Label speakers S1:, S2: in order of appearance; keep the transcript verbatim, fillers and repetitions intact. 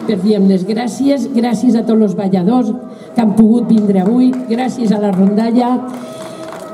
S1: per dir-me les gràcies, gràcies a tots els balladors que han pogut vindre avui, gràcies a la rondalla